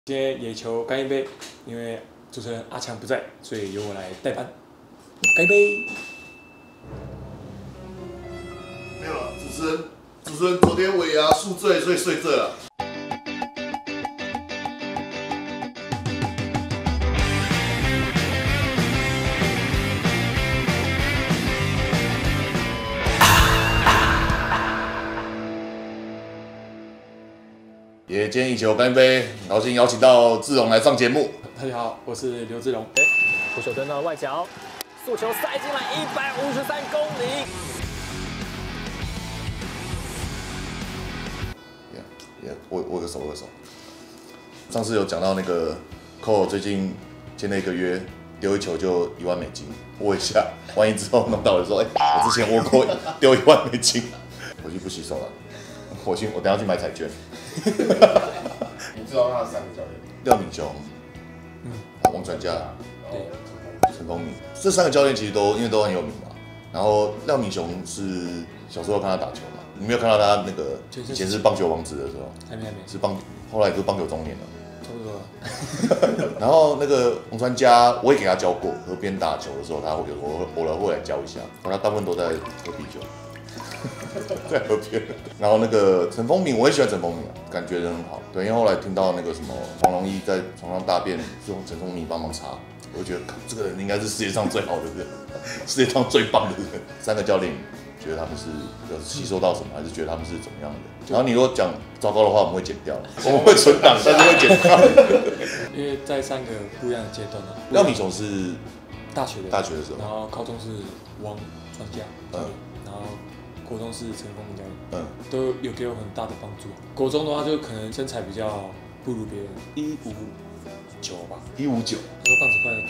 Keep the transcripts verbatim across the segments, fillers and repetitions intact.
今天野球干一杯，因为主持人阿强不在，所以由我来代班。干一杯。 没有了，主持人，主持人昨天尾牙宿醉，所以睡这了。也今天一球干一杯，很高兴邀请到志荣来上节目。 大家好，我是刘志荣。 投手登到外角，速球塞进来一百五十三公里。 也、yeah, yeah, 握握个手，握个手。上次有讲到那个 Cole 最近签了一个约，丢一球就一万美金，握一下，万一之后弄到了说，哎、欸，我之前握过丢一万美金，回去不洗手了。我去，我等下去买彩券。 你知道他的三个教练？ 廖敏雄，嗯，王传家， 对， 陈丰明，这三个教练其实都因为都很有名嘛。然后廖敏雄是小时候看他打球嘛，你没有看到他那个以前是棒球王子的时候， 还没还没， 是棒，后来就是棒球中年了。 差不多了。 然后那个王传家，我也给他教过，河边打球的时候，他会有我偶尔会来教一下，他大部分都在喝啤酒。在河边，然后那个陈丰明，我也喜欢陈丰明啊，感觉人很好。对，因为后来听到那个什么黄龙一在床上大便，是用陈丰明帮忙擦，我就觉得这个人应该是世界上最好的人，世界上最棒的人。三个教练，觉得他们是有吸收到什么，还是觉得他们是怎么样的？然后你如果讲糟糕的话，我们会剪掉，我们会存档，但是会剪掉。 因为在三个不一样的阶段呢。 廖敏雄是大学的， 大学的时候， 然后高中是王传家，嗯，然后。国中是陈丰明教练，嗯，都有给我很大的帮助。国中的话，就可能身材比较不如别人，一五九吧， 一五九， 那时候棒子快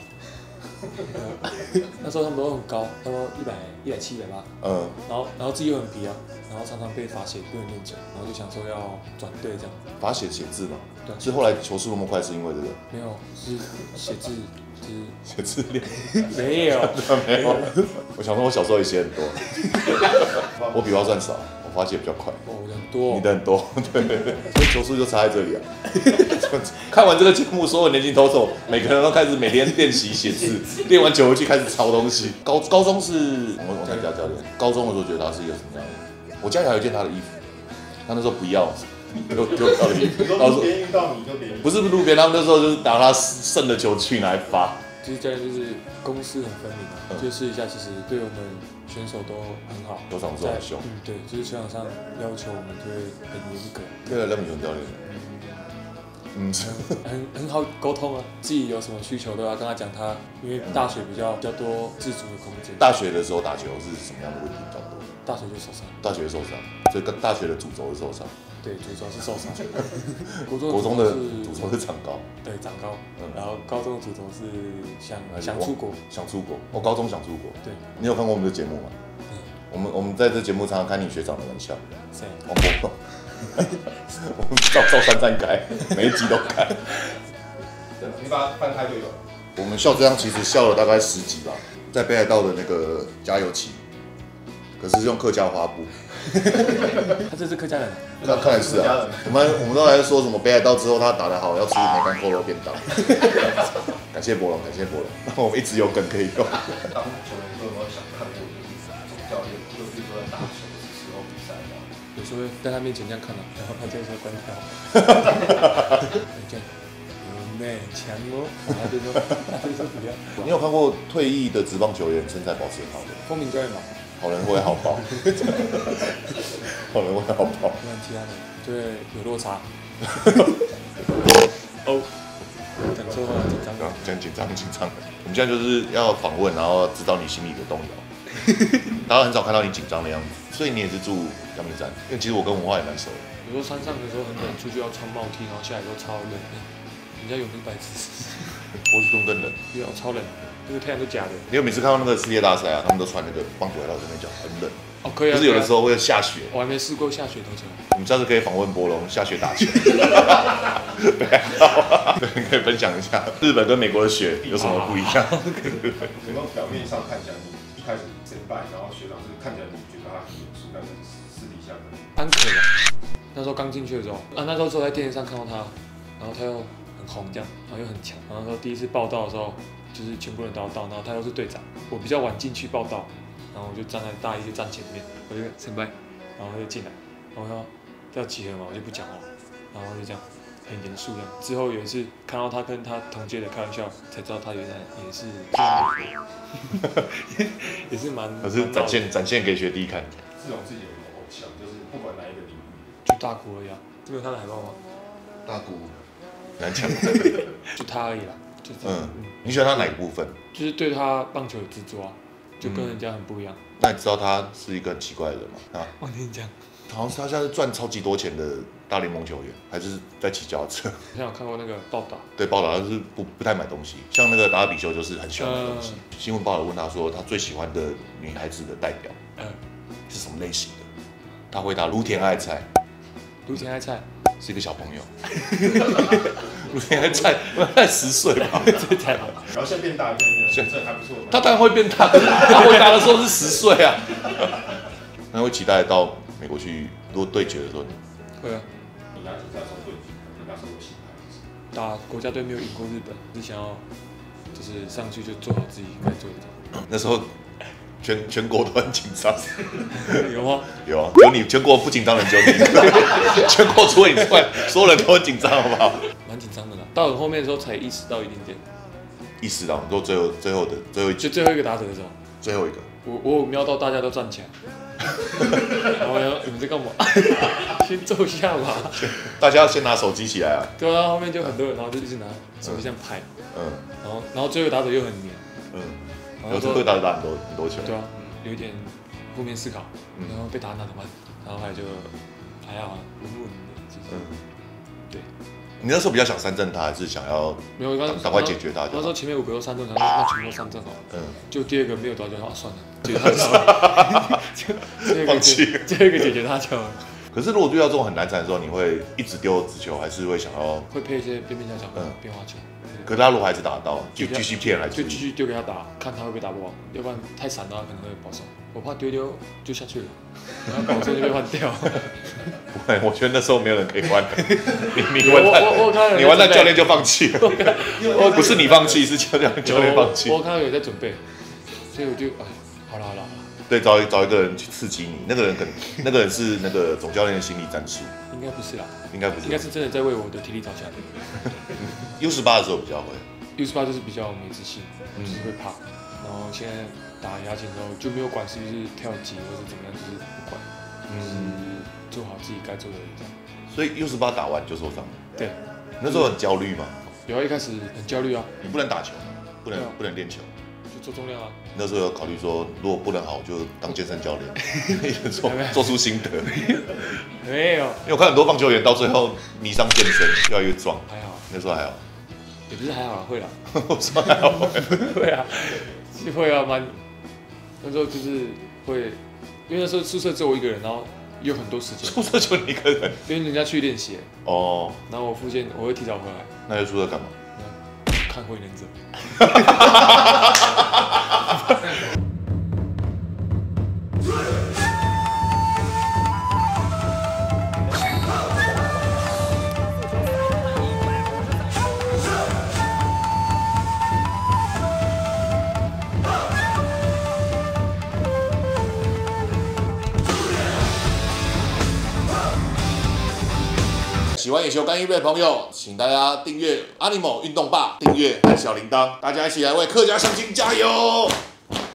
跟我一样高。那时候他们都很高，差不多一百一百七、一百八，嗯，然后然后自己又很皮啊，然后常常被罚写，不能练球，然后就想说要转队这样。 罚写写字嘛？ 对， 是后来球速那么快，是因为这个？ 没有，是写字。 写字练没有没有，我想说，我小时候也写很多，我笔画算少，我发写比较快。 哦，我的很多， 你的很多，对对对，所以球速就差在这里啊。看完这个节目，所有年轻投手每个人都开始每天练习写字，练完球回去开始抄东西。高高中是我我参加教练，高中的时候觉得他是一个什么样的？我家里还有一件他的衣服，他那时候不要。丢丢掉的衣服， 然后路边遇到你就给你， 不是路边，他们那时候就是拿他剩的球去拿来发。 其实教练就是公私很分明啊，就试一下，其实对我们选手都很好。 球场之后很凶， 嗯，对，就是球场上要求我们就会很严格。 对了，廖敏雄教练，嗯， 很很好沟通啊，自己有什么需求都要跟他讲，他因为大学比较比较多自主的空间。 大学的时候打球是什么样的问题比较多？ 大学就受伤， 大学受伤，所以大学的主轴是受伤。 对，主轴是受伤。 国中国中的主轴是长高， 对，长高。嗯，然后高中的主轴是想想出国， 想出国。我高中想出国。 对， 你有看过我们的节目吗？嗯，我们我们在这节目常常开你学长的玩笑。 谁？ 王柏荣。我们照照三站开，每一集都开。 你把它翻开就有。 我们笑这样其实笑了大概十集吧，在北海道的那个加油旗，可是用客家花布。 他这是客家人， 看看来是啊。我们我们都来说什么北海道之后他打得好，要吃梅干扣肉便当。感谢博龙，感谢博龙，我们一直有梗可以用。 当球员都有没有想看过就是总教练，就比如说在打球的时候比赛这样， 有时候会在他面前这样看啊，然后他就说关掉。这样有内强哦，他就说他就说不要。 你有看过退役的职棒球员身材保持很好的？ 丰明教练嘛。 好人会好报，好人会好报。 那其他的就会有落差。哦，讲错话，紧张。 讲紧张紧张。我们现在就是要访问，然后知道你心里的动摇。大家很少看到你紧张的样子，所以你也是住阳明山。因为其实我跟文化也蛮熟的。 有时候山上的时候很冷，出去要穿帽 T， 然后下来都超冷。人家有明白痴。 波士顿更冷， 对啊，超冷。这个太阳都假的。 你有每次看到那个世界大赛啊，他们都穿那个棒球外套，在那边讲很冷。 哦，可以啊。 不是有的时候会下雪。 我还没试过下雪投球。 我们下次可以访问博龙下雪打球。对啊，对，可以分享一下日本跟美国的雪有什么不一样。 有没有表面上看起来你一开始先拜，然后学长是看起来你觉得他很严肃，但是私底下可能安可吧。那时候刚进去的时候，啊，那时候只有在电视上看到他。 然后他又很红这样，然后又很强。然后说第一次报道的时候，就是全部人都要到，然后他又是队长，我比较晚进去报道，然后我就站在大一就站前面，我就先拜，然后他就进来，然后说要集合嘛，我就不讲话，然后就这样很严肃这样。之后有一次看到他跟他同届的开玩笑，才知道他原来也是，也是蛮， 可是展现展现给学弟看。 志龙自己有没有偶像？就是不管哪一个领域， 就大鼓而已啊。这边有他的海报吗？ 大鼓难讲， 就他而已啦。就嗯，你喜欢他哪一部分？ 就是对他棒球有执着啊，就跟人家很不一样。 那你知道他是一个很奇怪的人吗？啊， 我跟你讲， 好像是他现在是赚超级多钱的大联盟球员，还是在骑脚踏车？ 好像有看过那个报道， 对，报道他是不不太买东西，像那个达尔比修就是很喜欢买东西。嗯、新闻报道问他说，他最喜欢的女孩子的代表，嗯，是什么类型的？他回答芦田爱菜。 芦田爱菜是一个小朋友。芦田爱菜才十岁吧， 最惨了。 然后现在变大，现在这还不错。 他当然会变大，他回答的时候是十岁啊。那会期待到美国去，如果对决的时候， 会啊。 你那时候在说对决，你那时候有心态。 打国家队没有赢过日本，只想要就是上去就做好自己该做的。 那时候全全国都很紧张， 有吗？ 有啊，有你全国不紧张的只有你，全国除了你之外，所有人都很紧张，好不好？ 蛮紧张的啦，到很后面的时候才意识到一点点。 意识到，你说最后最后的最后一就最后一个打者的时候， 最后一个， 我我有瞄到大家都站起来，然后我你们在干嘛？先坐下吧。 大家要先拿手机起来啊。 对啊，后面就很多人，然后就一直拿手机这样拍，嗯，然后然后最后打者又很黏，嗯。 然后最后打打很多很多球， 对啊，有一点负面思考，然后被打打怎么办？然后后来就还好，稳稳的，其实，嗯，对。 你那时候比较想三振他，还是想要没有刚赶快解决他？ 那时候前面五个都三振，那那全部都三振好，嗯，就第二个没有打就啊算了，解决他就算了，就放弃， 最后一个解决他就。 可是如果遇到这种很难缠的时候，你会一直丢直球，还是会想要会配一些边边角角、嗯变化球？ 可是他如果还是打得到，就继续骗来， 就继续丢给他打，看他会不会打不完，要不然太散的话可能会保守。我怕丢丢就下去了，然后保守就被换掉。 不会，我觉得那时候没有人可以换。你你完蛋， 你完蛋，教练就放弃了。不是你放弃，是教练教练放弃。 我看到有在准备，所以我就哎，好了好了。 对，找找一个人去刺激你，那个人可能那个人是那个总教练的心理战术。 应该不是啦， 应该不是， 应该是真的在为我的体力着想。 U 十八的时候比较会 ，U 十八就是比较没自信，就是会怕。然后现在打亚锦之后就没有管是不是跳级或是怎么样，就是不管，就是做好自己该做的这样。 所以 U 十八打完就受伤了。 对， 那时候很焦虑嘛。 有啊，一开始很焦虑啊。 你不能打球，不能不能练球。 做重量啊！ 那时候有考虑说，如果不能好，我就当健身教练，做做出心得。 没有， 因为我看很多棒球员到最后迷上健身，越来越壮。 还好， 那时候还好， 也不是还好啦，会啦。 我说还好， 会啊，是会啊，蛮那时候就是会，因为那时候宿舍只有我一个人，然后有很多时间。 宿舍就你一个人， 因为人家去练习哦。然后我附近我会提早回来。 那在宿舍干嘛？ 看火影忍者。 喜欢野球干预备的朋友，请大家订阅 Animo 运动吧，订阅按小铃铛，大家一起来为客家乡亲加油！